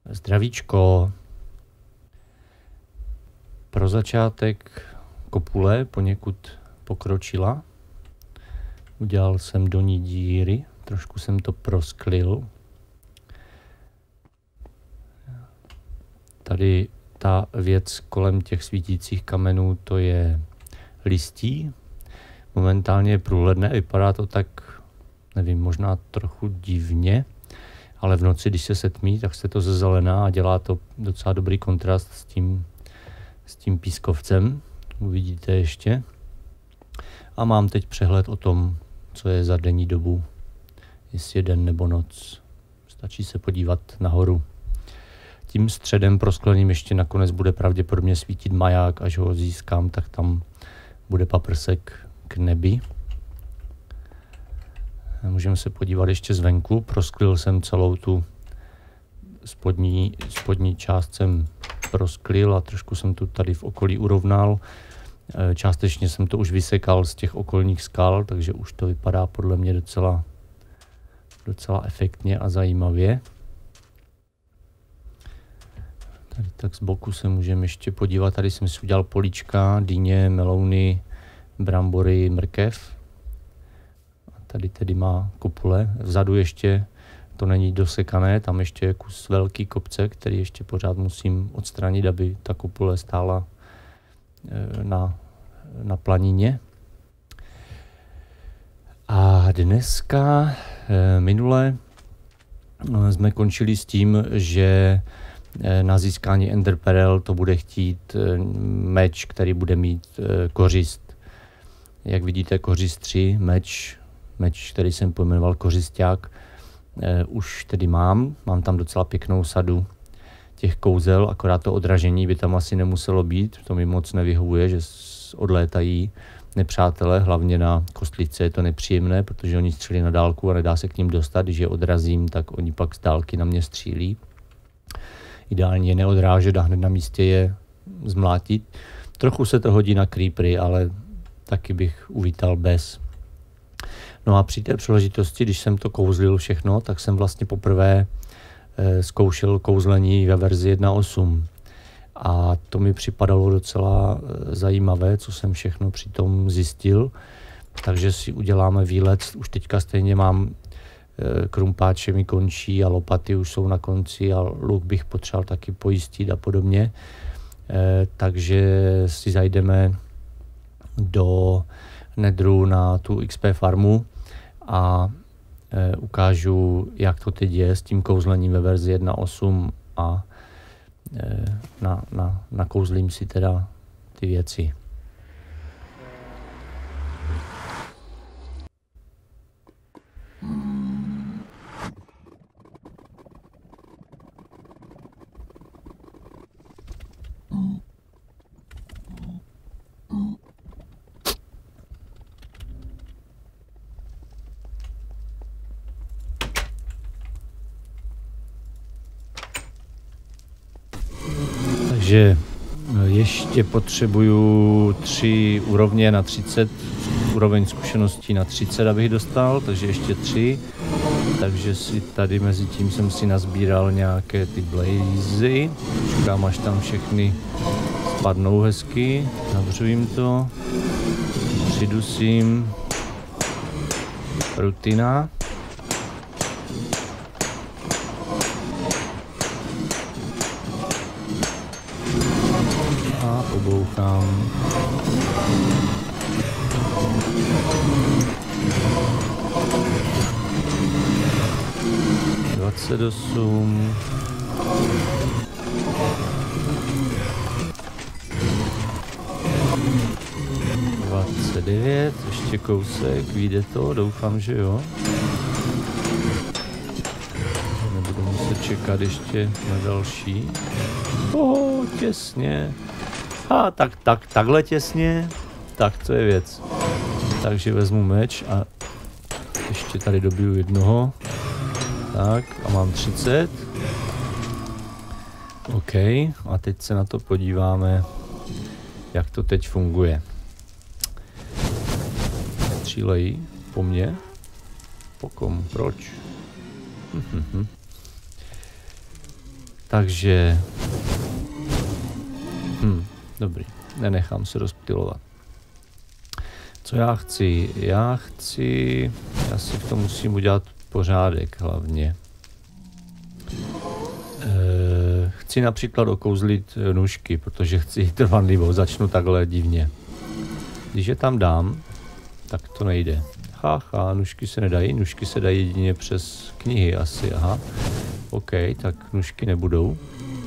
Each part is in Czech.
Zdravíčko. Pro začátek kopule poněkud pokročila. Udělal jsem do ní díry, trošku jsem to prosklil. Tady ta věc kolem těch svítících kamenů, to je listí. Momentálně je průhledné, vypadá to tak, nevím, možná trochu divně, ale v noci, když se setmí, tak se to zezelená a dělá to docela dobrý kontrast s tím pískovcem. Uvidíte ještě. A mám teď přehled o tom, co je za denní dobu, jestli je den nebo noc. Stačí se podívat nahoru. Tím středem proskleným ještě nakonec bude pravděpodobně svítit maják, až ho získám, tak tam bude paprsek k nebi. Můžeme se podívat ještě zvenku. Prosklil jsem celou tu spodní část jsem prosklil a trošku jsem tu tady v okolí urovnal. Částečně jsem to už vysekal z těch okolních skal, takže už to vypadá podle mě docela efektně a zajímavě. Tady tak z boku se můžeme ještě podívat. Tady jsem si udělal políčka, dýně, melouny, brambory, mrkev. A tady tedy má kopule. Vzadu ještě to není dosekané, tam ještě je kus velký kopce, který ještě pořád musím odstranit, aby ta kopule stála na planině. A dneska, minule jsme končili s tím, že na získání Ender Pearl to bude chtít meč, který bude mít kořist. Jak vidíte, kořist 3, meč, který jsem pojmenoval kořisťák, už tedy mám tam docela pěknou sadu těch kouzel, akorát to odražení by tam asi nemuselo být, to mi moc nevyhovuje, že odlétají nepřátelé, hlavně na kostlice je to nepříjemné, protože oni střílí na dálku a nedá se k ním dostat, když je odrazím, tak oni pak z dálky na mě střílí. Ideálně je neodrážet a hned na místě je zmlátit. Trochu se to hodí na creepery, ale taky bych uvítal bez. No a při té příležitosti, když jsem to kouzlil všechno, tak jsem vlastně poprvé zkoušel kouzlení ve verzi 1.8. A to mi připadalo docela zajímavé, co jsem všechno přitom zjistil. Takže si uděláme výlet. Už teďka stejně mám krumpáče mi končí a lopaty už jsou na konci a luk bych potřeboval taky pojistit a podobně. Takže si zajdeme do Nedru na tu XP farmu a ukážu, jak to teď je s tím kouzlením ve verzi 1.8 a nakouzlím si teda ty věci. Takže ještě potřebuju 3 úrovně na 30, úroveň zkušeností na 30, abych dostal, takže ještě 3. Takže si tady mezi tím jsem si nazbíral nějaké ty blazy. Počkám, až tam všechny spadnou hezky. Zavřu jim to. Přidusím. Rutina. A pobouchám. Osm. 29, ještě kousek, vyjde to, doufám, že jo. Nebudu muset čekat ještě na další. Těsně. A takhle těsně. Tak to je věc. Takže vezmu meč a ještě tady dobiju jednoho. Tak a mám 30. OK, a teď se na to podíváme, jak to teď funguje. Střílejí po mně? Po kom? Proč? Takže... dobrý, nenechám se rozptylovat. Co já chci? Já si v tom musím udělat pořádek hlavně. Chci například okouzlit nůžky, protože chci trvanlivost, začnu takhle divně. Když je tam dám, tak to nejde. Nůžky se nedají, nůžky se dají jedině přes knihy asi, aha. OK, tak nůžky nebudou.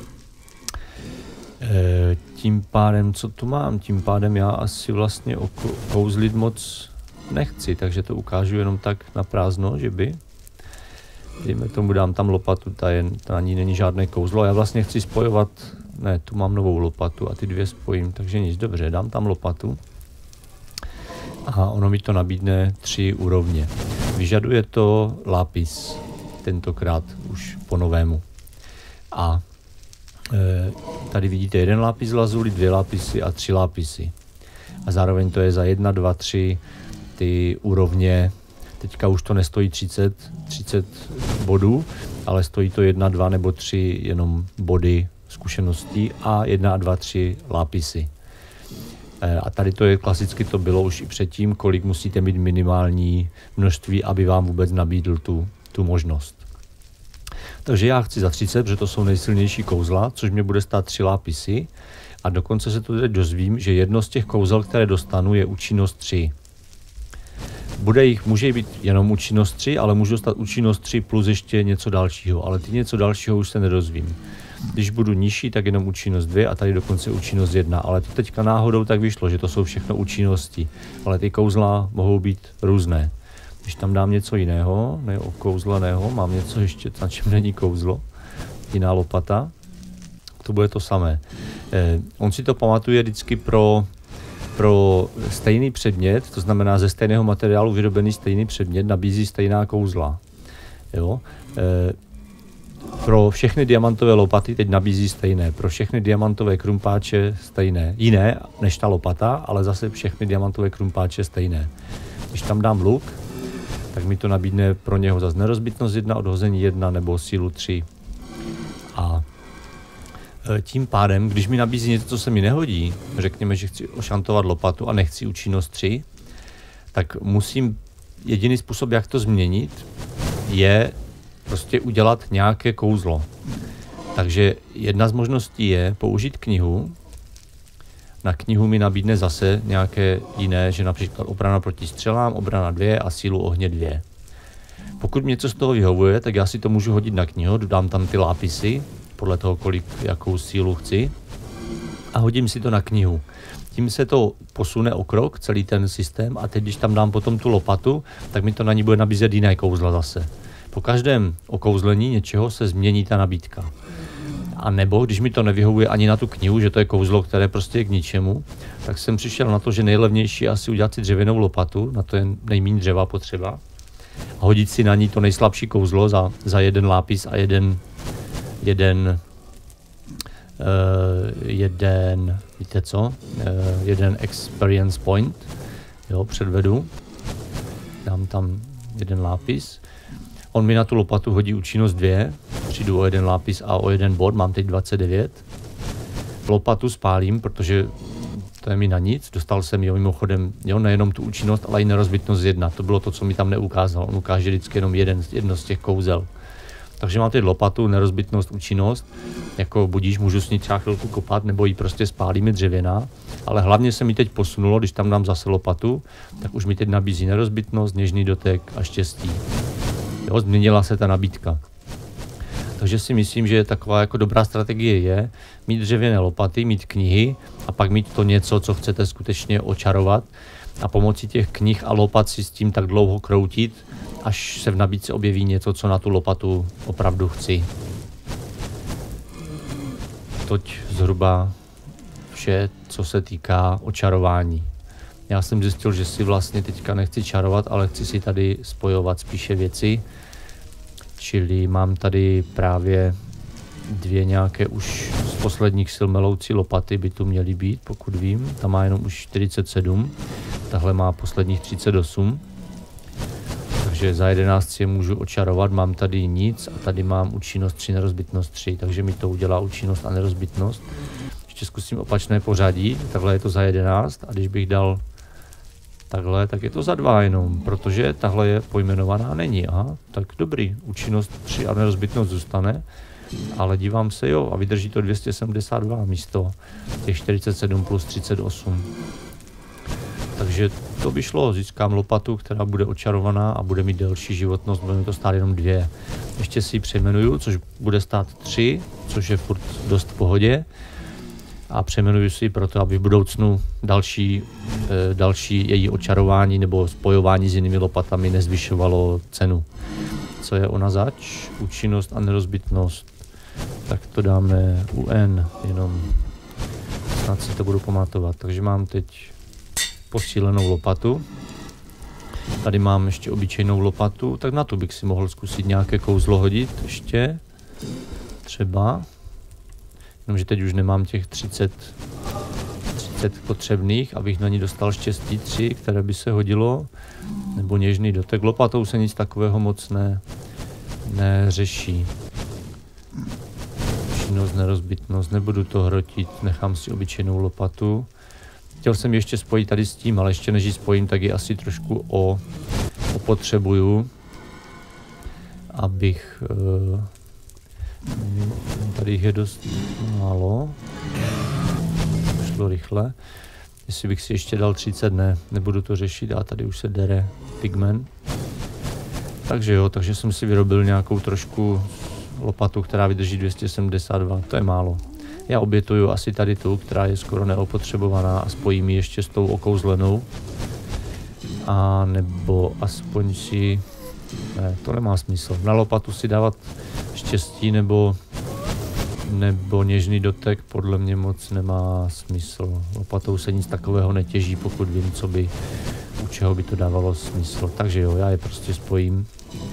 Tím pádem, co tu mám? Tím pádem já asi vlastně kouzlit moc nechci, takže to ukážu jenom tak na prázdno, že by. Dejme tomu, dám tam lopatu, ta na ní není žádné kouzlo. Já vlastně chci spojovat, ne, tu mám novou lopatu a ty dvě spojím, takže nic, dobře, dám tam lopatu. A ono mi to nabídne 3 úrovně. Vyžaduje to lápis, tentokrát už po novému. A tady vidíte 1 lápis lazuli, 2 lápisy a 3 lápisy. A zároveň to je za 1, 2, 3 ty úrovně. Teďka už to nestojí 30 bodů, ale stojí to 1, 2 nebo 3 jenom body zkušeností a 1, 2, 3 lápisy. A tady to je klasicky, to bylo už i předtím, kolik musíte mít minimální množství, aby vám vůbec nabídl tu možnost. Takže já chci za 30, protože to jsou nejsilnější kouzla, což mě bude stát 3 lápisy. A dokonce se to teď dozvím, že jedno z těch kouzel, které dostanu, je účinnost 3. Může být jenom účinnost 3, ale můžu dostat účinnost 3 plus ještě něco dalšího, ale ty něco dalšího už se nedozvím. Když budu nižší, tak jenom účinnost 2 a tady dokonce účinnost 1, ale to teďka náhodou tak vyšlo, že to jsou všechno účinnosti, ale ty kouzla mohou být různé. Když tam dám něco jiného, neokouzleného, mám něco ještě, na čem není kouzlo, jiná lopata, to bude to samé. On si to pamatuje vždycky pro stejný předmět, to znamená ze stejného materiálu vyrobený stejný předmět, nabízí stejná kouzla. Jo? Pro všechny diamantové lopaty teď nabízí stejné, pro všechny diamantové krumpáče stejné. Jiné než ta lopata, ale zase všechny diamantové krumpáče stejné. Když tam dám luk, tak mi to nabídne pro něho zase nerozbitnost 1, odhození 1 nebo sílu 3. A tím pádem, když mi nabízí něco, co se mi nehodí, řekněme, že chci ošantovat lopatu a nechci účinnost 3, tak musím, jediný způsob, jak to změnit, je prostě udělat nějaké kouzlo. Takže jedna z možností je použít knihu. Na knihu mi nabídne zase nějaké jiné, že například obrana proti střelám, obrana 2 a sílu ohně 2. Pokud mě něco z toho vyhovuje, tak já si to můžu hodit na knihu, dodám tam ty lápisy, podle toho, jakou sílu chci, a hodím si to na knihu. Tím se to posune o krok, celý ten systém, a teď, když tam dám potom tu lopatu, tak mi to na ní bude nabízet jiné kouzla zase. Po každém okouzlení něčeho se změní ta nabídka. A nebo, když mi to nevyhovuje ani na tu knihu, že to je kouzlo, které prostě je k ničemu, tak jsem přišel na to, že nejlevnější je asi udělat si dřevěnou lopatu, na to je nejméně dřeva potřeba, a hodit si na ní to nejslabší kouzlo za 1 lápis a víte co, 1 experience point, jo, předvedu, dám tam 1 lápis, on mi na tu lopatu hodí účinnost 2, přijdu o 1 lápis a o 1 bod, mám teď 29, lopatu spálím, protože to je mi na nic, dostal jsem jo mimochodem, jo, nejenom tu účinnost, ale i nerozbitnost 1, to bylo to, co mi tam neukázal, on ukáže vždycky jenom jedno z těch kouzel. Takže mám teď lopatu, nerozbitnost, účinnost, jako budíš, můžu s ní třeba chvilku kopat, nebo ji prostě spálím, je dřevěná, ale hlavně se mi teď posunulo, když tam dám zase lopatu, tak už mi teď nabízí nerozbitnost, něžný dotek a štěstí. Jo, změnila se ta nabídka. Takže si myslím, že taková jako dobrá strategie je mít dřevěné lopaty, mít knihy a pak mít to něco, co chcete skutečně očarovat, a pomocí těch knih a lopat si s tím tak dlouho kroutit, až se v nabídce objeví něco, co na tu lopatu opravdu chci. Toť zhruba vše, co se týká očarování. Já jsem zjistil, že si vlastně teďka nechci čarovat, ale chci si tady spojovat spíše věci. Čili mám tady právě 2 nějaké už z posledních sil meloucí lopaty by tu měly být, pokud vím. Ta má jenom už 47, tahle má posledních 38. takže za 11 je můžu očarovat, mám tady nic a tady mám účinnost 3, nerozbitnost 3, takže mi to udělá účinnost a nerozbitnost. Ještě zkusím opačné pořadí, takhle je to za 11 a když bych dal takhle, tak je to za 2 jenom, protože tahle je pojmenovaná není. Aha, tak dobrý, účinnost 3 a nerozbitnost zůstane, ale dívám se, jo, a vydrží to 272 místo těch 47 plus 38. Takže to by šlo, získám lopatu, která bude očarovaná a bude mít delší životnost, bude mi to stát jenom 2. Ještě si ji přejmenuju, což bude stát 3, což je furt dost v pohodě. A přejmenuju si proto, aby v budoucnu další její očarování nebo spojování s jinými lopatami nezvyšovalo cenu. Co je ona zač? Účinnost a nerozbitnost. Tak to dáme UN, jenom snad si to budu pamatovat. Takže mám teď posílenou lopatu. Tady mám ještě obyčejnou lopatu, tak na to bych si mohl zkusit nějaké kouzlo hodit ještě. Třeba. Jenomže teď už nemám těch 30 potřebných, abych na ní dostal štěstí 3, které by se hodilo. Nebo něžný dotek. Lopatou se nic takového moc neřeší. Účinnost, nerozbitnost, nebudu to hrotit, nechám si obyčejnou lopatu. Chtěl jsem ještě spojit tady s tím, ale ještě než ji spojím, tak ji asi trošku opotřebuju, abych... tady je dost málo. Šlo rychle. Jestli bych si ještě dal 30, nebudu to řešit a tady už se dere pigment. Takže jo, takže jsem si vyrobil nějakou trošku lopatu, která vydrží 272, to je málo. Já obětuju asi tady tu, která je skoro neopotřebovaná a spojím ji ještě s tou okouzlenou. A nebo aspoň si... Ne, to nemá smysl. Na lopatu si dávat štěstí nebo něžný dotek podle mě moc nemá smysl. Lopatou se nic takového netěží, pokud vím, u čeho by to dávalo smysl. Takže jo, já je prostě spojím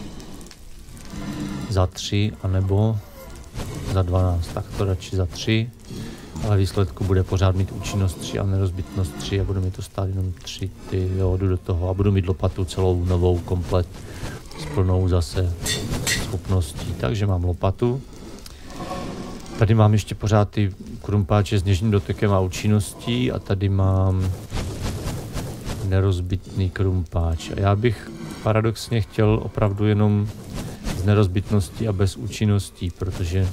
za 3 anebo za 12. Tak to radši za 3, ale výsledku bude pořád mít účinnost 3 a nerozbitnost 3 a bude mi to stát jenom 3, jo, jdu do toho a budu mít lopatu celou novou komplet s plnou zase schopností. Takže mám lopatu. Tady mám ještě pořád ty krumpáče s něžným dotekem a účinností a tady mám nerozbitný krumpáč. A já bych paradoxně chtěl opravdu jenom s nerozbitností a bez účinností, protože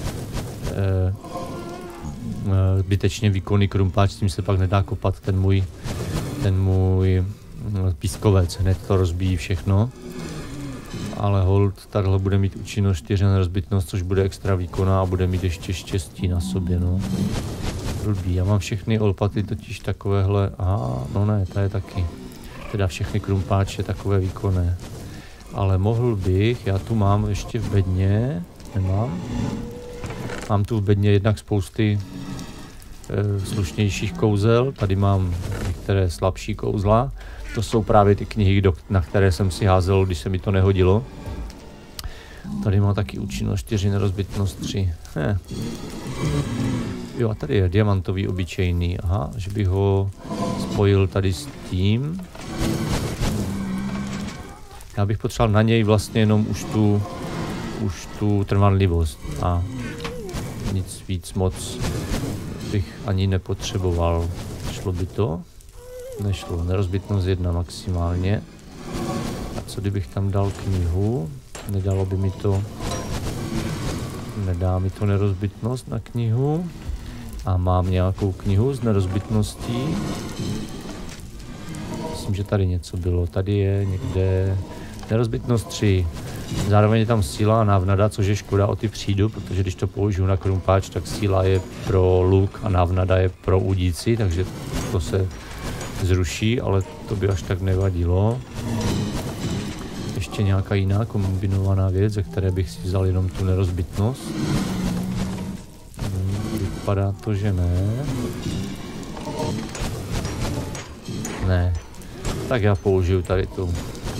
zbytečně výkonný krumpáč, s tím se pak nedá kopat ten můj pískovec, hned to rozbíjí všechno. Ale hold, takhle bude mít účinnost 4 na nerozbitnost, což bude extra výkonná a bude mít ještě štěstí na sobě, no. Blbý, já mám všechny olpaty totiž takovéhle, aha, no ne, ta je taky. Teda všechny krumpáče takové výkonné. Ale mohl bych, já tu mám ještě v bedně, nemám. Mám tu v bedně jednak spousty slušnějších kouzel, tady mám některé slabší kouzla. To jsou právě ty knihy, na které jsem si házel, když se mi to nehodilo. Tady má taky účinnost 4, nerozbitnost 3. Jo, a tady je diamantový obyčejný. Aha, že bych ho spojil tady s tím. Já bych potřeboval na něj vlastně jenom už tu trvanlivost. A nic víc moc bych ani nepotřeboval. Šlo by to? Nešlo, nerozbitnost 1 maximálně. A co kdybych tam dal knihu? Nedalo by mi to... Nedá mi to nerozbitnost na knihu. A mám nějakou knihu s nerozbitností. Myslím, že tady něco bylo. Tady je někde nerozbitnost 3. Zároveň je tam síla a návnada, což je škoda, o ty přijdu, protože když to použiju na krumpáč, tak síla je pro luk a návnada je pro udíci, takže to se zruší, ale to by až tak nevadilo. Ještě nějaká jiná kombinovaná věc, ze které bych si vzal jenom tu nerozbitnost. Vypadá to, že ne. Ne. Tak já použiju tady tu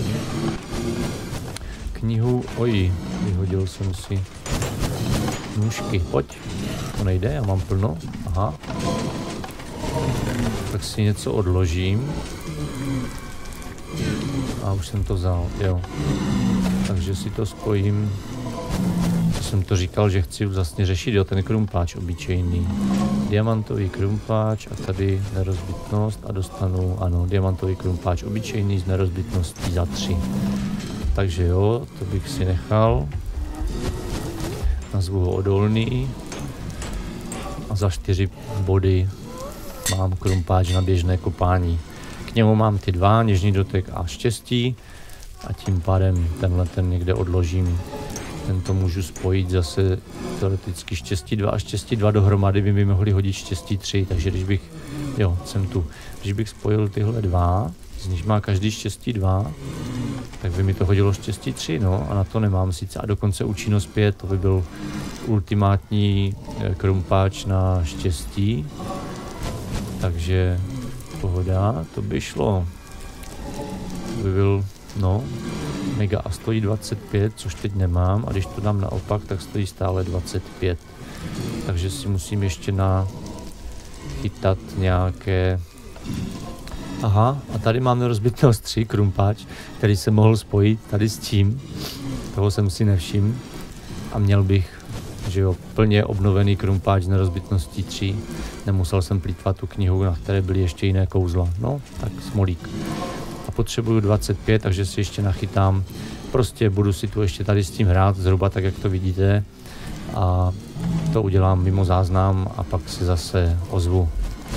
knihu. Oj, vyhodil jsem si nůžky. Pojď. To nejde, já mám plno. Aha. Tak si něco odložím. A už jsem to vzal, jo. Takže si to spojím. Jsem to říkal, že chci vlastně řešit, jo, ten krumpáč obyčejný. Diamantový krumpáč a tady nerozbitnost a dostanu, ano, diamantový krumpáč obyčejný s nerozbitností za 3. Takže jo, to bych si nechal. Nazvu ho odolný. A za 4 body mám krumpáč na běžné kopání. K němu mám ty 2, něžný dotek a štěstí. A tím pádem tenhle ten někde odložím. Tento můžu spojit zase teoreticky štěstí 2 a štěstí 2 dohromady by mi mohli hodit štěstí 3, takže když bych, jo, jsem tu, když bych spojil tyhle 2, z nich má každý štěstí 2, tak by mi to hodilo štěstí 3, no, a na to nemám sice, a dokonce účinnost 5, to by byl ultimátní krumpáč na štěstí, takže pohoda, to by šlo, to by byl, no, mega a stojí 25, což teď nemám, a když to dám naopak, tak stojí stále 25. Takže si musím ještě nachytat nějaké... Aha, a tady mám nerozbitnost 3, krumpáč, který jsem mohl spojit tady s tím. Toho jsem si nevšiml. A měl bych, že jo, plně obnovený krumpáč s nerozbitností 3. Nemusel jsem plýtvat tu knihu, na které byly ještě jiné kouzla. No, tak smolík. Potřebuju 25, takže si ještě nachytám. Prostě budu si tu ještě tady s tím hrát, zhruba tak, jak to vidíte. A to udělám mimo záznam a pak si zase ozvu.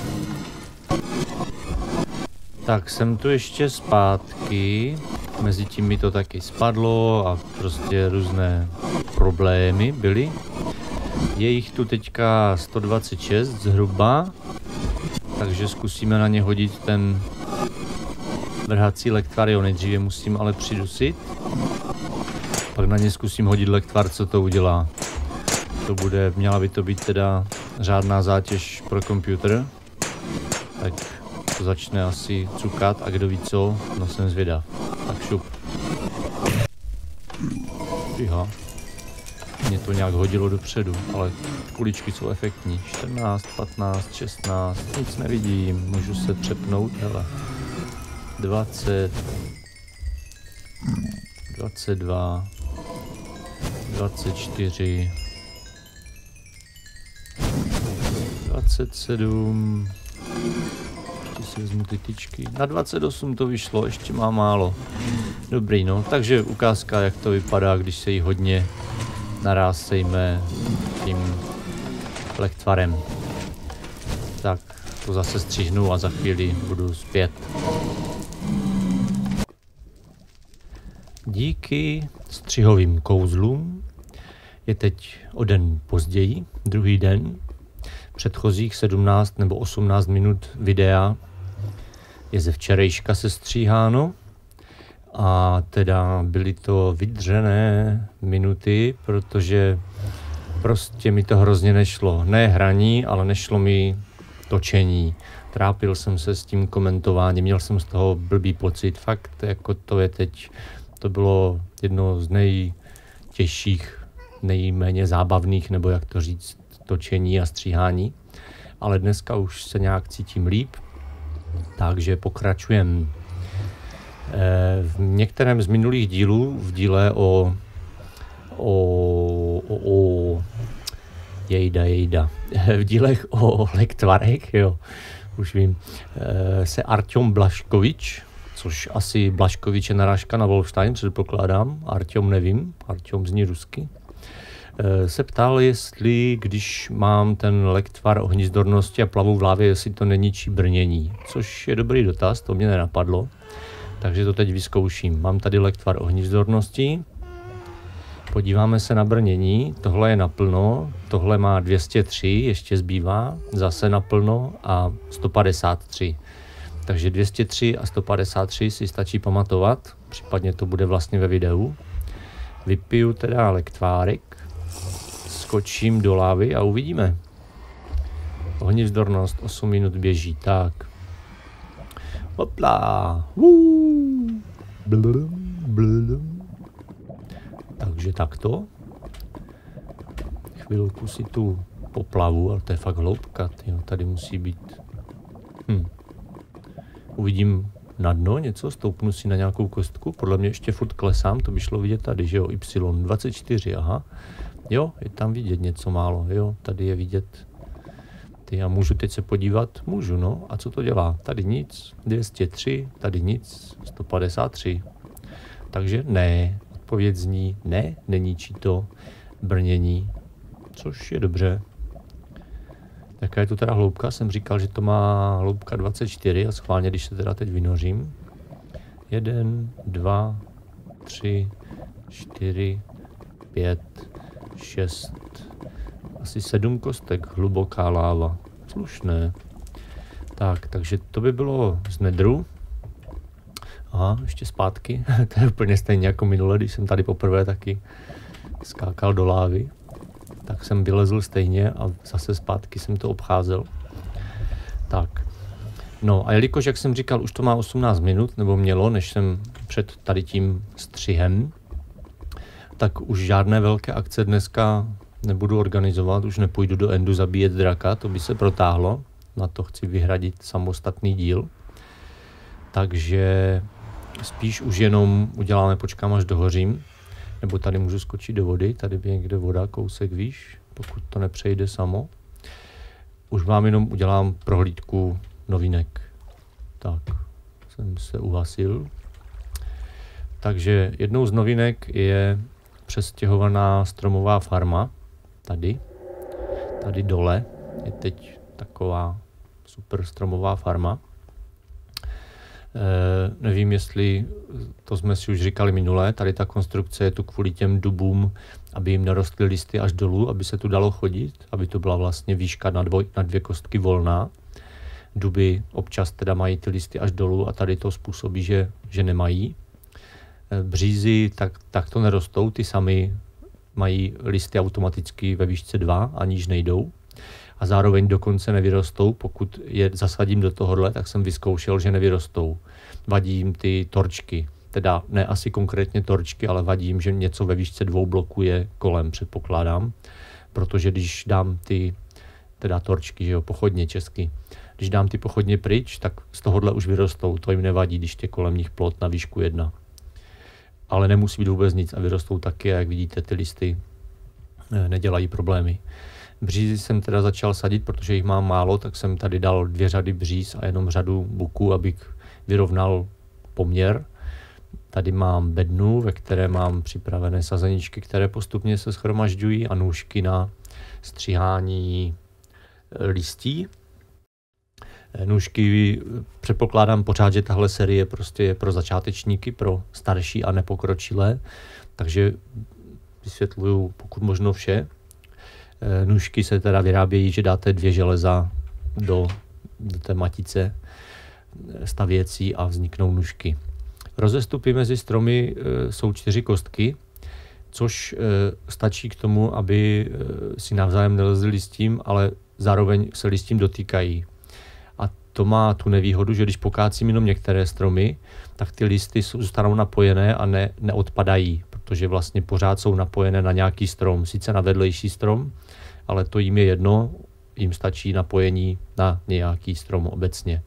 Tak jsem tu ještě zpátky. Mezitím mi to taky spadlo a prostě různé problémy byly. Je jich tu teďka 126 zhruba. Takže zkusíme na ně hodit ten vrhací lektvar, jo, nejdříve musím ale přidusit. Pak na ně zkusím hodit lektvar, co to udělá. To bude, měla by to být teda řádná zátěž pro počítač. Tak to začne asi cukat a kdo ví co, no jsem zvědav. Tak šup. Tyha. Mě to nějak hodilo dopředu, ale kuličky jsou efektní. 14, 15, 16, nic nevidím, můžu se přepnout, hele. 20, 22, 24, 27, ještě si vezmu ty tyčky, na 28 to vyšlo, ještě má málo. Dobrý, no, takže ukázka, jak to vypadá, když se jí hodně naráz sejme tím lektvarem. Tak, to zase střihnu a za chvíli budu zpět. Díky střihovým kouzlům je teď o den později, druhý den. Předchozích 17 nebo 18 minut videa je ze včerejška sestříháno. A teda byly to vydřené minuty, protože prostě mi to hrozně nešlo. Ne hraní, ale nešlo mi točení. Trápil jsem se s tím komentováním, měl jsem z toho blbý pocit. Fakt, jako to je teď, to bylo jedno z nejtěžších, nejméně zábavných, nebo jak to říct, točení a stříhání. Ale dneska už se nějak cítím líp, takže pokračujeme. V některém z minulých dílů, v díle o v dílech o lektvarech, jo, už vím, se Arťom Blaškovič, což asi Blaškovič je narážka na Wolfstein, předpokládám, Arťom nevím, Arťom zní rusky, se ptal, jestli když mám ten lektvar o hnízdornosti a plavu v lávě, jestli to neničí brnění, což je dobrý dotaz, to mě nenapadlo. Takže to teď vyzkouším. Mám tady lektvar o hnízdornosti. Podíváme se na brnění. Tohle je naplno. Tohle má 203, ještě zbývá. Zase naplno a 153. Takže 203 a 153 si stačí pamatovat. Případně to bude vlastně ve videu. Vypiju teda lektvárek. Skočím do lávy a uvidíme. Hnízdornost 8 minut běží. Tak. Hopla. Takže takto. Chvilku si tu poplavu, ale to je fakt hloubka. Tady musí být. Uvidím, na dno něco, stoupnu si na nějakou kostku, podle mě ještě furt klesám, to by šlo vidět tady, že jo, Y24, aha. Jo, je tam vidět něco málo, jo, tady je vidět. Já můžu teď se podívat? Můžu, no. A co to dělá? Tady nic, 203, tady nic, 153. Takže ne, odpověď zní ne, neníčí to brnění, což je dobře. Jaká je to teda hloubka? Jsem říkal, že to má hloubka 24 a schválně, když se teda teď vynořím. 1, 2, 3, 4, 5, 6, asi 7 kostek, hluboká láva. Slušné. Tak, takže to by bylo z nedru. Aha, ještě zpátky. To je úplně stejně jako minule, když jsem tady poprvé taky skákal do lávy. Tak jsem vylezl stejně a zase zpátky jsem to obcházel. Tak. No a jelikož, jak jsem říkal, už to má 18 minut, nebo mělo, než jsem před tady tím střihem, tak už žádné velké akce dneska nebudu organizovat, už nepůjdu do endu zabíjet draka, to by se protáhlo, na to chci vyhradit samostatný díl. Takže spíš už jenom uděláme, počkám až dohořím, nebo tady můžu skočit do vody, tady je někde voda, kousek výš, pokud to nepřejde samo. Už vám jenom udělám prohlídku novinek. Tak, jsem se uhasil. Takže jednou z novinek je přestěhovaná stromová farma. Tady dole je teď taková super stromová farma. Nevím, jestli to jsme si už říkali minule, tady ta konstrukce je tu kvůli těm dubům, aby jim nerostly listy až dolů, aby se tu dalo chodit, aby to byla vlastně výška na 2 kostky volná. Duby občas teda mají ty listy až dolů a tady to způsobí, že nemají. Břízy tak to nerostou, ty sami mají listy automaticky ve výšce 2 a níž nejdou. A zároveň dokonce nevyrostou, pokud je zasadím do tohohle, tak jsem vyzkoušel, že nevyrostou. Vadí jim ty torčky, teda ne asi konkrétně torčky, ale vadí jim, že něco ve výšce 2 bloků je kolem, předpokládám. Protože když dám ty, teda torčky, že jo, pochodně česky, když dám ty pochodně pryč, tak z tohohle už vyrostou, to jim nevadí, když je kolem nich plot na výšku 1. Ale nemusí být vůbec nic a vyrostou taky, a jak vidíte, ty listy nedělají problémy. Břízy jsem teda začal sadit, protože jich mám málo, tak jsem tady dal 2 řady bříz a jenom řadu buků, abych vyrovnal poměr. Tady mám bednu, ve které mám připravené sazeničky, které postupně se shromažďují, a nůžky na stříhání listí. Nůžky předpokládám pořád, že tahle série prostě je pro začátečníky, pro starší a nepokročilé, takže vysvětluju pokud možno vše. Nůžky se teda vyrábějí, že dáte 2 železa do té matice stavěcí a vzniknou nůžky. Rozestupy mezi stromy jsou 4 kostky, což stačí k tomu, aby si navzájem nelezli listím, ale zároveň se listím dotýkají. A to má tu nevýhodu, že když pokácím jenom některé stromy, tak ty listy zůstanou napojené a neodpadají, protože vlastně pořád jsou napojené na nějaký strom, sice na vedlejší strom, ale to jim je jedno, jim stačí napojení na nějaký strom obecně.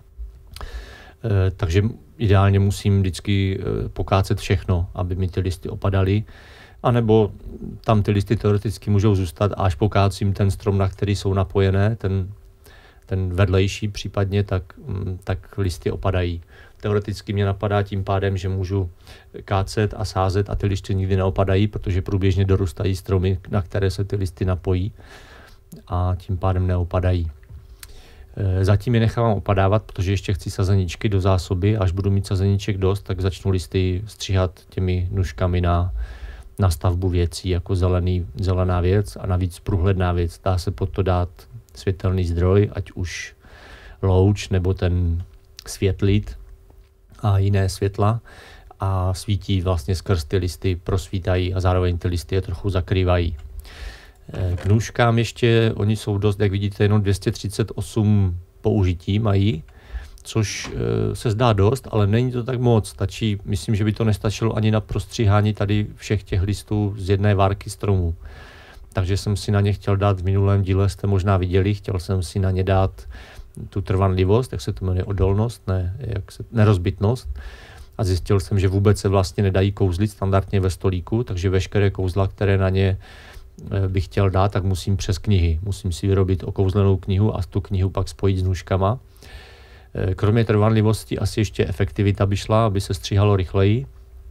Takže ideálně musím vždycky pokácet všechno, aby mi ty listy opadaly, anebo tam ty listy teoreticky můžou zůstat a až pokácím ten strom, na který jsou napojené, ten vedlejší případně, tak listy opadají. Teoreticky mě napadá tím pádem, že můžu kácet a sázet a ty listy nikdy neopadají, protože průběžně dorůstají stromy, na které se ty listy napojí a tím pádem neopadají. Zatím je nechávám opadávat, protože ještě chci sazeničky do zásoby. Až budu mít sazeniček dost, tak začnu listy stříhat těmi nůžkami na stavbu věcí, jako zelená věc a navíc průhledná věc. Dá se pod to dát světelný zdroj, ať už louč nebo ten světlit a jiné světla, a svítí vlastně skrz ty listy, prosvítají a zároveň ty listy je trochu zakrývají. K nůžkám ještě, oni jsou dost, jak vidíte, jenom 238 použití mají, což se zdá dost, ale není to tak moc. Stačí, myslím, že by to nestačilo ani na prostříhání tady všech těch listů z jedné várky stromu. Takže jsem si na ně chtěl dát, v minulém díle jste možná viděli, chtěl jsem si na ně dát tu trvanlivost, jak se to jmenuje, odolnost, nerozbitnost. A zjistil jsem, že vůbec se vlastně nedají kouzlit standardně ve stolíku, takže veškeré kouzla, které na ně bych chtěl dát, tak musím přes knihy. Musím si vyrobit okouzlenou knihu a tu knihu pak spojit s nůžkama. Kromě trvanlivosti asi ještě efektivita by šla, aby se stříhalo rychleji.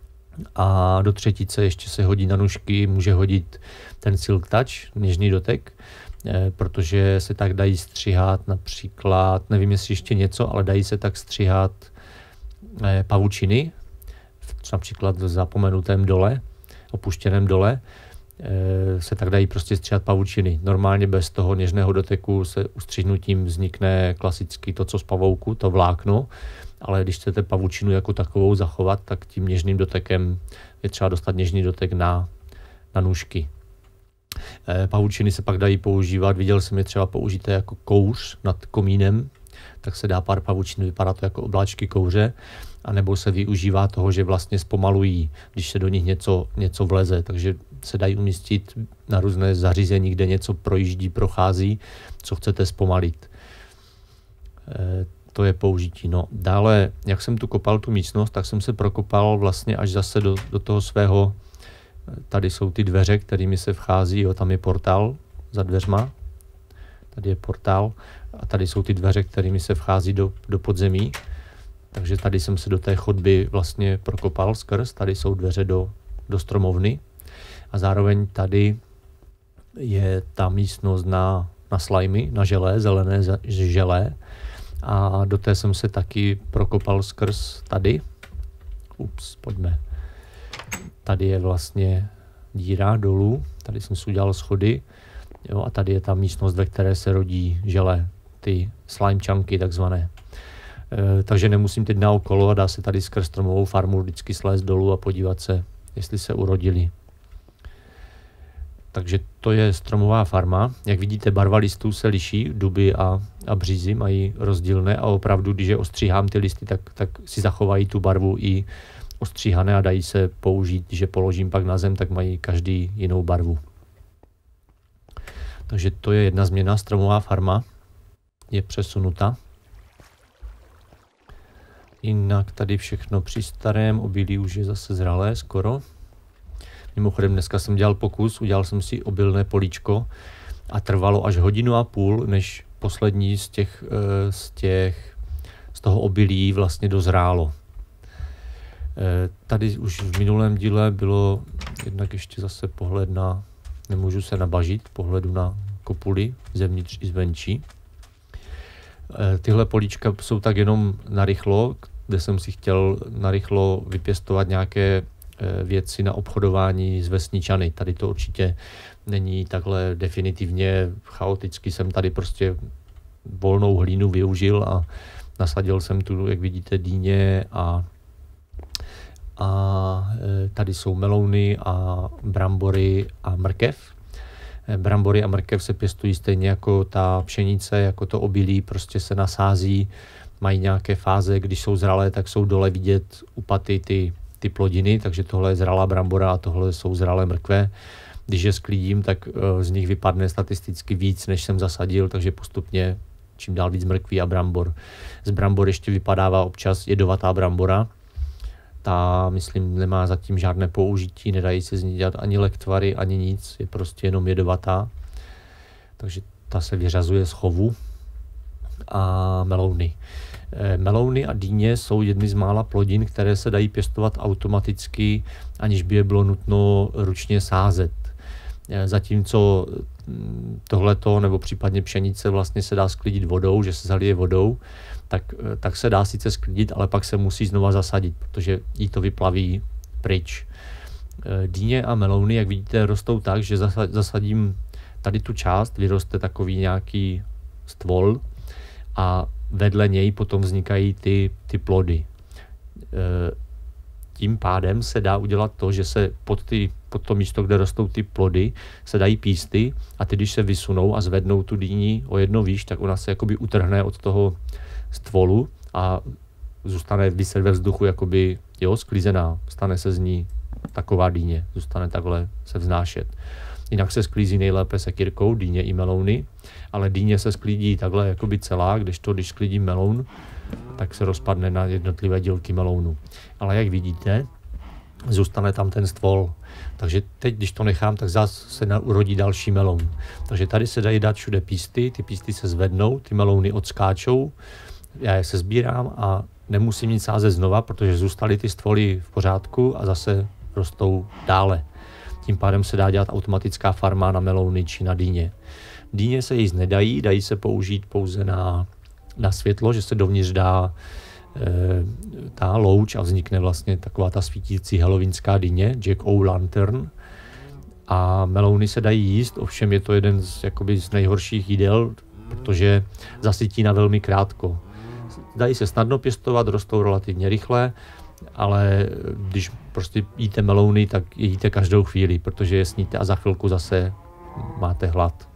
A do třetice ještě se hodí na nůžky, může hodit ten Silk Touch, něžný dotek, protože se tak dají stříhat například, nevím jestli ještě něco, ale dají se tak stříhat pavučiny, například v zapomenutém dole, opuštěném dole, se tak dají prostě stříhat pavučiny. Normálně bez toho něžného doteku se ustřihnutím vznikne klasicky to, co z pavouku, to vlákno, ale když chcete pavučinu jako takovou zachovat, tak tím něžným dotekem je třeba dostat něžný dotek na nůžky. Pavučiny se pak dají používat, viděl jsem je třeba použité jako kouř nad komínem, tak se dá pár pavučin, vypadá to jako obláčky kouře, anebo se využívá toho, že vlastně zpomalují, když se do nich něco vleze, takže se dají umístit na různé zařízení, kde něco projíždí, prochází, co chcete zpomalit. To je použití. No. Dále, jak jsem tu kopal tu místnost, tak jsem se prokopal vlastně až zase do toho svého, tady jsou ty dveře, kterými se vchází, jo, tam je portál za dveřma, tady je portál a tady jsou ty dveře, kterými se vchází do podzemí, takže tady jsem se do té chodby vlastně prokopal skrz, tady jsou dveře do stromovny a zároveň tady je ta místnost na slimy, na želé, zelené želé, a do té jsem se taky prokopal skrz tady. Pojďme. Tady je vlastně díra dolů, tady jsem si udělal schody, jo, a tady je ta místnost, ve které se rodí žele, ty slime chunky takzvané. Takže nemusím teď naokolo a dá se tady skrz stromovou farmu vždycky slézt dolů a podívat se, jestli se urodili. Takže to je stromová farma. Jak vidíte, barva listů se liší, duby a břízy mají rozdílné a opravdu, když je ostříhám ty listy, tak si zachovají tu barvu i ostříhané a dají se použít, když je položím pak na zem, tak mají každý jinou barvu. Takže to je jedna změna, stromová farma je přesunuta. Jinak tady všechno při starém, obilí už je zase zralé skoro. Mimochodem dneska jsem dělal pokus, udělal jsem si obilné políčko a trvalo až 1,5 hodiny, než poslední z toho obilí vlastně dozrálo. Tady už v minulém díle bylo jednak ještě zase pohled na, nemůžu se nabažit, pohledu na kopuli zevnitř i zvenčí. Tyhle políčka jsou tak jenom narychlo, kde jsem si chtěl narychlo vypěstovat nějaké věci na obchodování s vesničany. Tady to určitě není takhle definitivně, chaoticky jsem tady prostě volnou hlínu využil a nasadil jsem tu, jak vidíte, dýně a tady jsou melouny a brambory a mrkev. Brambory a mrkev se pěstují stejně jako ta pšenice, jako to obilí, prostě se nasází, mají nějaké fáze, když jsou zralé, tak jsou dole vidět u paty ty plodiny, takže tohle je zralá brambora a tohle jsou zralé mrkve. Když je sklidím, tak z nich vypadne statisticky víc, než jsem zasadil, takže postupně čím dál víc mrkví a brambor. Z brambor ještě vypadává občas jedovatá brambora. Ta, myslím, nemá zatím žádné použití, nedají se z ní dělat ani lektvary, ani nic, je prostě jenom jedovatá. Takže ta se vyřazuje z chovu. A melouny. Melouny a dýně jsou jedny z mála plodin, které se dají pěstovat automaticky, aniž by je bylo nutno ručně sázet. Zatímco tohleto, nebo případně pšenice vlastně se dá sklidit vodou, že se zalije vodou, tak se dá sice sklidit, ale pak se musí znova zasadit, protože jí to vyplaví pryč. Dýně a melouny, jak vidíte, rostou tak, že zasadím tady tu část, vyroste takový nějaký stvol a vedle něj potom vznikají ty plody. Tím pádem se dá udělat to, že se pod to místo, kde rostou ty plody, se dají písty a ty, když se vysunou a zvednou tu dýni o jedno výš, tak ona se jakoby utrhne od toho stvolu a zůstane viset ve vzduchu jakoby, jo, sklizená. Stane se z ní taková dýně, zůstane takhle se vznášet. Jinak se sklízí nejlépe sekírkou, dýně i melouny, ale dýně se sklídí takhle jakoby celá, když sklídí meloun, tak se rozpadne na jednotlivé dílky melounu. Ale jak vidíte, zůstane tam ten stvol. Takže teď, když to nechám, tak zase se urodí další meloun. Takže tady se dají dát všude písty, ty písty se zvednou, ty melouny odskáčou, já je se sbírám a nemusím nic sázet znova, protože zůstaly ty stvoly v pořádku a zase rostou dále. Tím pádem se dá dělat automatická farma na melouny či na dýně. Dýně se jíst nedají, dají se použít pouze na světlo, že se dovnitř dá ta louč a vznikne vlastně taková ta svítící halloweenská dýně, Jack-o'-lantern. A melouny se dají jíst, ovšem je to jeden z nejhorších jídel, protože zasytí na velmi krátko. Dají se snadno pěstovat, rostou relativně rychle, ale když prostě jíte melouny, tak je jíte každou chvíli, protože je sníte a za chvilku zase máte hlad.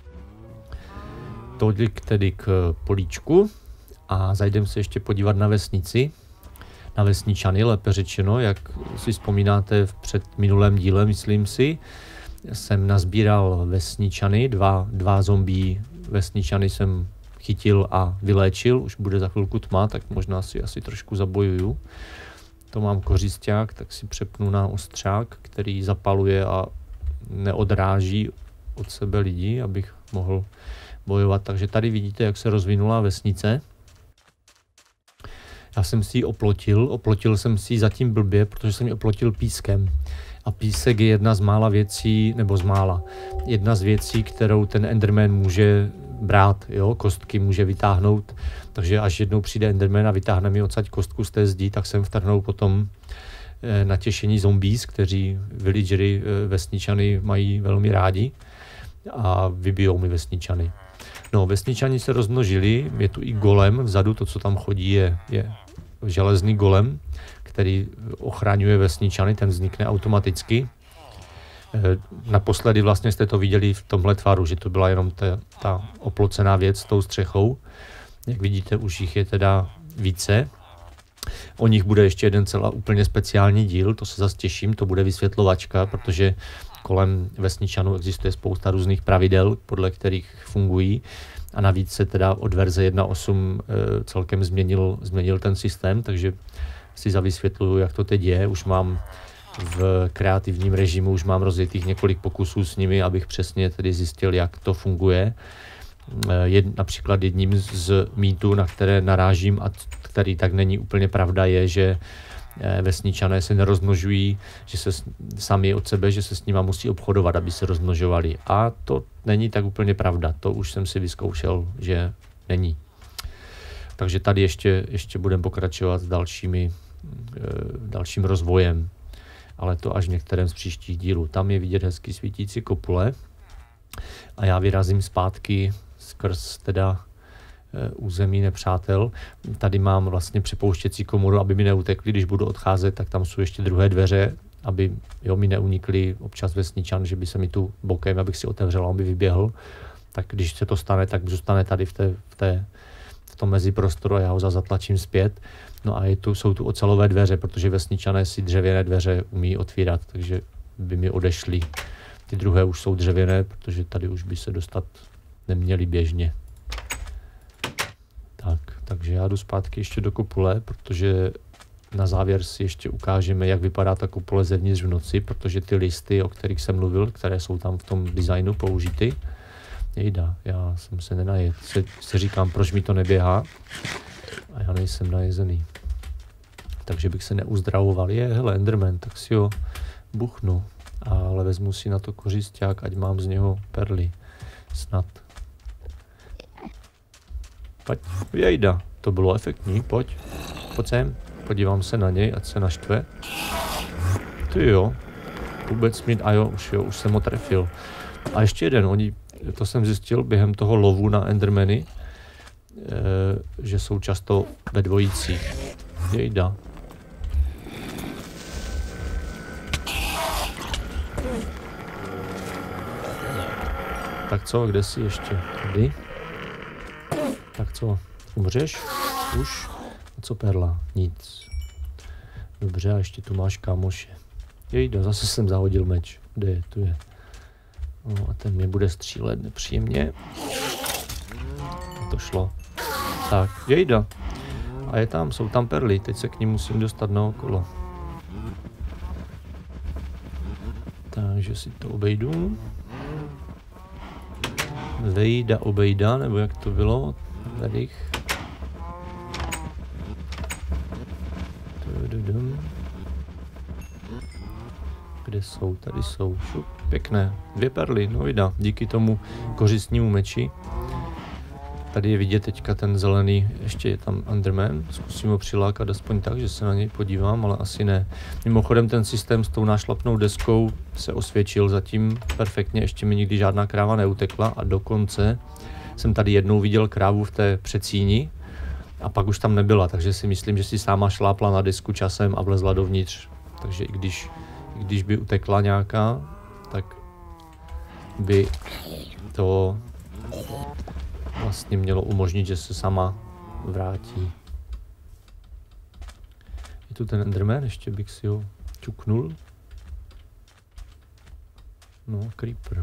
Tolik tedy k políčku a zajdeme se ještě podívat na vesnici, na vesničany, lépe řečeno, jak si vzpomínáte v předminulém díle, myslím si, jsem nazbíral vesničany, dva zombie vesničany jsem chytil a vyléčil, už bude za chvilku tma, tak možná si asi trošku zabojuju. To mám kořisťák, tak si přepnu na ostřák, který zapaluje a neodráží od sebe lidi, abych mohl bojovat. Takže tady vidíte, jak se rozvinula vesnice. Já jsem si ji oplotil jsem si ji zatím blbě, protože jsem ji oplotil pískem. A písek je jedna z věcí, kterou ten Enderman může brát, jo? Kostky může vytáhnout, takže až jednou přijde Enderman a vytáhne mi odsaď kostku z té zdi, tak sem vtrhnou potom natěšení zombies, kteří villagery vesničany mají velmi rádi a vybijou mi vesničany. No, vesničani se rozmnožili, je tu i golem vzadu, to, co tam chodí, je železný golem, který ochraňuje vesničany, ten vznikne automaticky. Naposledy vlastně jste to viděli v tomhle tvaru, že to byla jenom ta oplocená věc s tou střechou. Jak vidíte, už jich je teda více. O nich bude ještě jeden celá úplně speciální díl, to se zase těším, to bude vysvětlovačka, protože kolem vesničanů existuje spousta různých pravidel, podle kterých fungují. A navíc se teda od verze 1.8 celkem změnil ten systém, takže si zavysvětluju, jak to teď je. Už mám v kreativním režimu, už mám rozjetých několik pokusů s nimi, abych přesně tedy zjistil, jak to funguje. Například jedním z mýtů, na které narážím a který tak není úplně pravda, je, že vesničané se nerozmnožují, že se sami od sebe, že se s nima musí obchodovat, aby se rozmnožovali. A to není tak úplně pravda. To už jsem si vyzkoušel, že není. Takže tady ještě budeme pokračovat s dalším rozvojem, ale to až v některém z příštích dílů. Tam je vidět hezky svítící kopule a já vyrazím zpátky skrz teda území nepřátel. Tady mám vlastně přepouštěcí komoru, aby mi neutekli, když budu odcházet, tak tam jsou ještě druhé dveře, aby mi neunikli občas vesničan, že by se mi tu bokem, abych si otevřel, aby vyběhl. Tak když se to stane, tak zůstane tady v tom meziprostoru a já ho zatlačím zpět. No a jsou tu ocelové dveře, protože vesničané si dřevěné dveře umí otvírat, takže by mi odešly. Ty druhé už jsou dřevěné, protože tady už by se dostat neměli běžně. Takže já jdu zpátky ještě do kopule, protože na závěr si ještě ukážeme, jak vypadá ta kopule zevnitř v noci, protože ty listy, o kterých jsem mluvil, které jsou tam v tom designu použity, já jsem se nenajet. Se říkám, proč mi to neběhá a já nejsem najezený. Takže bych se neuzdravoval. Hele, Enderman, tak si ho buchnu, ale vezmu si na to kořisťák, ať mám z něho perly. Snad. Pojď, to bylo efektní, pojď sem, podívám se na něj, ať se naštve. Ty jo, vůbec už jsem ho trefil. A ještě jeden, to jsem zjistil během toho lovu na Endermany, že jsou často ve dvojicích. Jejda. Tak co, kde jsi ještě? Tady? Tak co, umřeš? Už? A co perla? Nic. Dobře, a ještě tu máš kámoše. Jejda, zase jsem zahodil meč. Kde je? Tu je. No a ten mě bude střílet nepříjemně. To šlo. Tak, jejda. A je tam, jsou tam perly, teď se k ním musím dostat naokolo. Takže si to obejdu. Vejda, obejda, nebo jak to bylo? Vedych. Kde jsou? Tady jsou. Šup, pěkné. 2 perly, no vida, díky tomu kořistnímu meči. Tady je vidět teďka ten zelený, ještě je tam Enderman, zkusím ho přilákat aspoň tak, že se na něj podívám, ale asi ne. Mimochodem ten systém s tou nášlapnou deskou se osvědčil zatím perfektně, ještě mi nikdy žádná kráva neutekla a dokonce jsem tady jednou viděl krávu v té předsíni a pak už tam nebyla, takže si myslím, že si sama šlápla na desku časem a vlezla dovnitř. Takže i když by utekla nějaká, tak by to vlastně mělo umožnit, že se sama vrátí. Je tu ten Enderman, ještě bych si ho čuknul. No, creeper.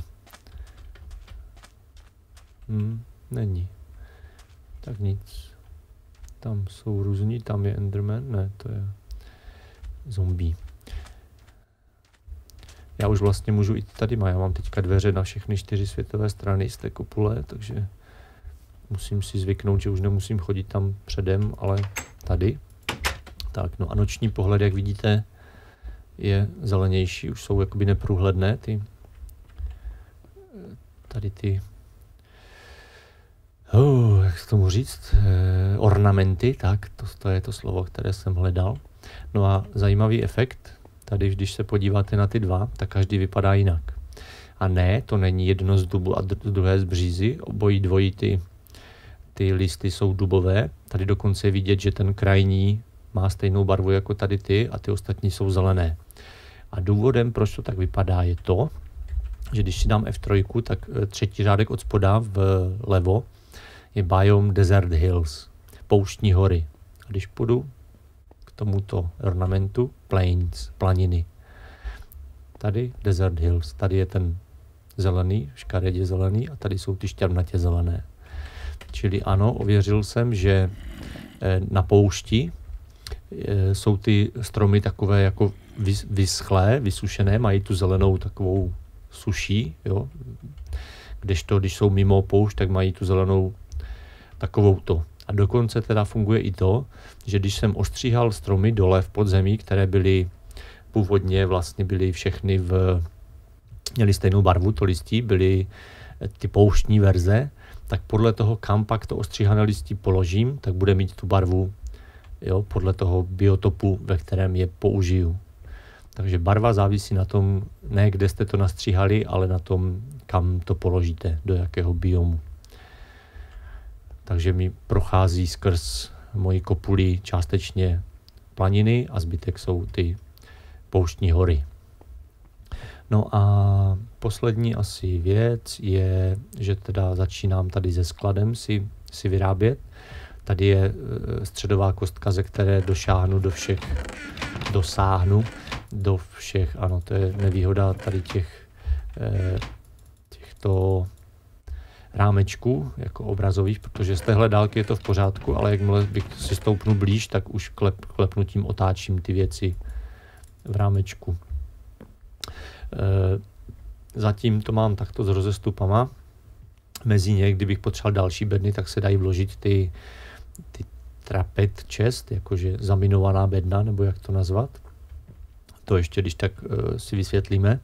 Není. Tak nic. Tam jsou různí, tam je Enderman, ne, to je zombie. Já už vlastně můžu jít tady, já mám teďka dveře na všechny 4 světové strany z té kopule, takže musím si zvyknout, že už nemusím chodit tam předem, ale tady. Tak, no a noční pohled, jak vidíte, je zelenější, už jsou jakoby neprůhledné tady ty jak se tomu říct, ornamenty, tak, to je to slovo, které jsem hledal. No a zajímavý efekt, tady když se podíváte na ty dva, tak každý vypadá jinak. A ne, to není jedno z dubu a druhé z břízy, obojí dvojí ty listy jsou dubové. Tady dokonce je vidět, že ten krajní má stejnou barvu jako tady ty a ty ostatní jsou zelené. A důvodem, proč to tak vypadá, je to, že když si dám F3, tak 3. řádek od spoda vlevo je Biome Desert Hills, pouštní hory. A když půjdu k tomuto ornamentu, Plains, planiny. Tady Desert Hills, tady je ten zelený, škaredě zelený a tady jsou ty šťavnatě zelené. Čili ano, ověřil jsem, že na poušti jsou ty stromy takové jako vyschlé, vysušené, mají tu zelenou takovou suší, jo. Kdežto, když jsou mimo poušť, tak mají tu zelenou takovouto. A dokonce teda funguje i to, že když jsem ostříhal stromy dole v podzemí, které byly původně vlastně byly všechny měly stejnou barvu, to listí, byly ty pouštní verze, tak podle toho, kam pak to ostříhané listí položím, tak bude mít tu barvu, jo, podle toho biotopu, ve kterém je použiju. Takže barva závisí na tom, ne kde jste to nastříhali, ale na tom, kam to položíte, do jakého biomu. Takže mi prochází skrz moji kopuli částečně planiny a zbytek jsou ty pouštní hory. No a poslední asi věc je, že teda začínám tady se skladem si vyrábět. Tady je středová kostka, ze které dosáhnu do všech, ano, to je nevýhoda tady těchto rámečků jako obrazových, protože z téhle dálky je to v pořádku, ale jakmile bych si stoupnu blíž, tak už klepnutím otáčím ty věci v rámečku. Zatím to mám takto s rozestupama. Mezi ně, kdybych potřeboval další bedny, tak se dají vložit ty trapet chest, jakože zaminovaná bedna, nebo jak to nazvat. To ještě když tak si vysvětlíme.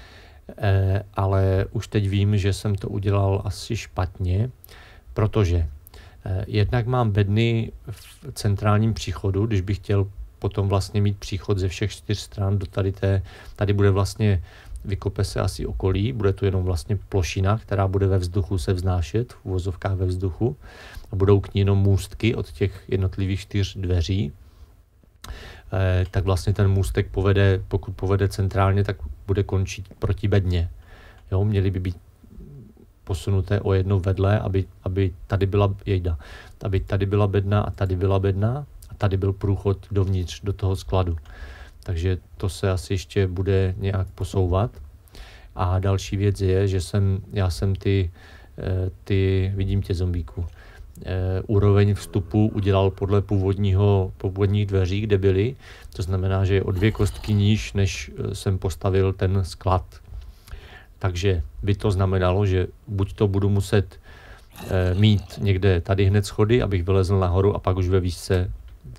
Ale už teď vím, že jsem to udělal asi špatně, protože jednak mám bedny v centrálním příchodu, když bych chtěl potom vlastně mít příchod ze všech 4 stran do tady bude vlastně, vykope se asi okolí, bude tu jenom vlastně plošina, která bude ve vzduchu se vznášet, v uvozovkách ve vzduchu, a budou k ní jenom můstky od těch jednotlivých 4 dveří. Tak vlastně ten můstek pokud povede centrálně, tak bude končit proti bedně. Jo, měly by být posunuté o jedno vedle, aby tady byla bedna a tady byla bedna a tady byl průchod dovnitř do toho skladu. Takže to se asi ještě bude nějak posouvat. A další věc je, že já jsem vidím tě zombíku, úroveň vstupu udělal podle původních dveří, kde byly. To znamená, že je o 2 kostky níž, než jsem postavil ten sklad. Takže by to znamenalo, že buď to budu muset mít někde tady hned schody, abych vylezl nahoru a pak už ve výšce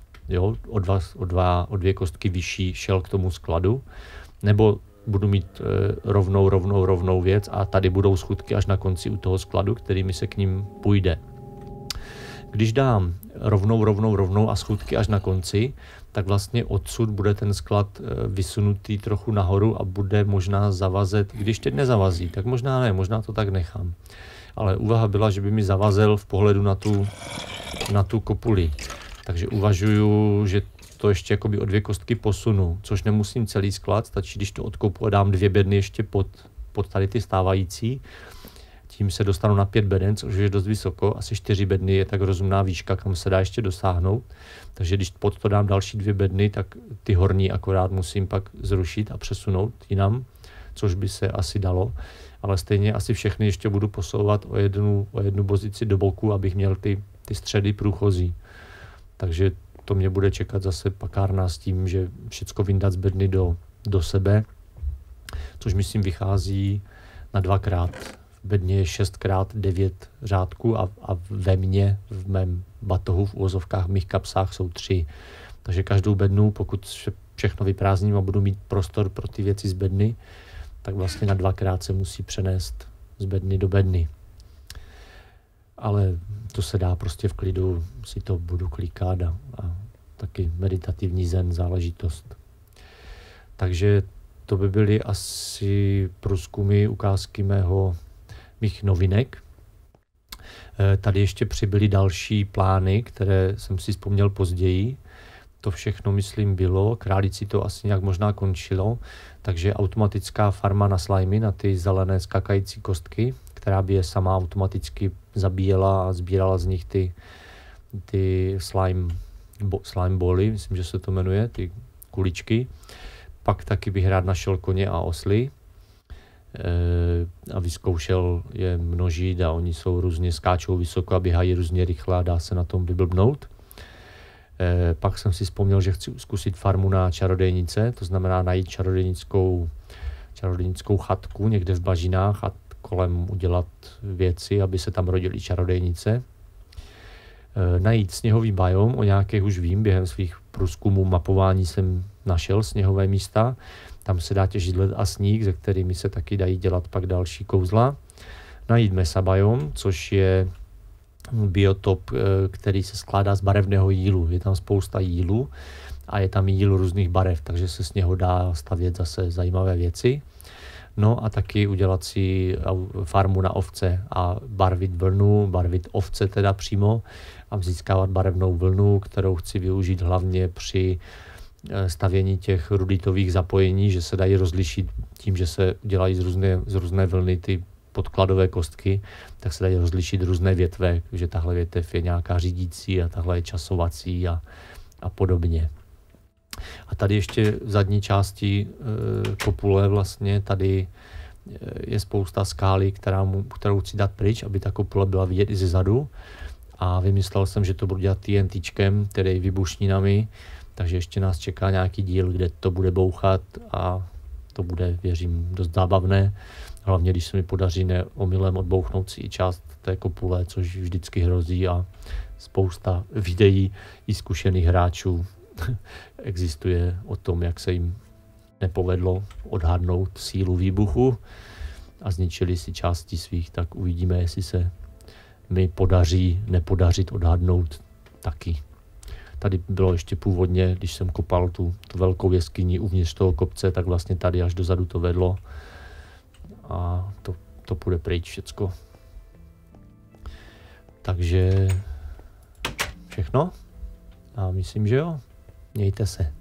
o 2 kostky vyšší šel k tomu skladu, nebo budu mít rovnou věc a tady budou schůdky až na konci u toho skladu, kterými se k ním půjde. Když dám rovnou a schůdky až na konci, tak vlastně odsud bude ten sklad vysunutý trochu nahoru a bude možná zavazet. Když teď nezavazí, tak možná ne, možná to tak nechám. Ale úvaha byla, že by mi zavazel v pohledu na tu kopuli. Takže uvažuju, že to ještě jakoby o 2 kostky posunu, což nemusím celý sklad, stačí, když to odkopu a dám 2 bedny ještě pod tady ty stávající. Tím se dostanu na 5 beden, což je dost vysoko, asi 4 bedny je tak rozumná výška, kam se dá ještě dosáhnout. Takže když pod to dám další 2 bedny, tak ty horní akorát musím pak zrušit a přesunout jinam, což by se asi dalo. Ale stejně asi všechny ještě budu posouvat o jednu pozici do boku, abych měl ty středy průchozí. Takže to mě bude čekat zase pakárna s tím, že všecko vyndat z bedny do sebe, což myslím vychází na 2x. V bedně je 6x9 řádků a ve mně, v mém batohu, v uvozovkách, v mých kapsách jsou 3. Takže každou bednu, pokud všechno vyprázdním a budu mít prostor pro ty věci z bedny, tak vlastně na 2x se musí přenést z bedny do bedny. Ale to se dá prostě v klidu, si to budu klikat a taky meditativní zen záležitost. Takže to by byly asi průzkumy, ukázky mých novinek. Tady ještě přibyly další plány, které jsem si vzpomněl později. To všechno, myslím, bylo. Králici to asi nějak možná končilo. Takže automatická farma na slimy, na ty zelené skakající kostky, která by je sama automaticky zabíjela a sbírala z nich ty slime bally, myslím, že se to jmenuje, ty kuličky. Pak taky bych rád našel koně a osly a vyzkoušel je množit a oni jsou různě, skáčou vysoko a běhají různě rychle a dá se na tom vyblbnout. Pak jsem si vzpomněl, že chci zkusit farmu na čarodejnice, to znamená najít čarodejnickou chatku někde v bažinách a kolem udělat věci, aby se tam rodily čarodejnice. Najít sněhový biom, o nějakých už vím, během svých průzkumů mapování jsem našel sněhové místa. Tam se dá těžit led a sníh, ze kterými se taky dají dělat pak další kouzla. Najít mesa biom, což je biotop, který se skládá z barevného jílu. Je tam spousta jílu a je tam jíl různých barev, takže se z něho dá stavět zase zajímavé věci. No a taky udělat si farmu na ovce a barvit ovce teda přímo a získávat barevnou vlnu, kterou chci využít hlavně při stavění těch ruditových zapojení, že se dají rozlišit tím, že se dělají z různé vlny ty podkladové kostky, tak se dají rozlišit různé větve, že tahle větev je nějaká řídící a tahle je časovací a podobně. A tady ještě v zadní části kopule vlastně tady je spousta skály, kterou chci dát pryč, aby ta kopule byla vidět i ze zadu. A vymyslel jsem, že to budu dělat TNTčkem, tedy výbušninami, takže ještě nás čeká nějaký díl, kde to bude bouchat a to bude, věřím, dost zábavné. Hlavně, když se mi podaří omylem odbouchnout si i část té kopule, což vždycky hrozí a spousta videí i zkušených hráčů existuje o tom, jak se jim nepovedlo odhadnout sílu výbuchu a zničili si části svých, tak uvidíme, jestli se mi podaří nepodařit odhadnout taky. Tady bylo ještě původně, když jsem kopal tu velkou jeskyni uvnitř toho kopce, tak vlastně tady až dozadu to vedlo a to půjde pryč všecko. Takže všechno a myslím, že jo. Mějte se.